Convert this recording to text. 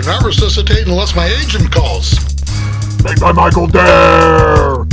cannot resuscitate unless my agent calls. Make my Michael dare!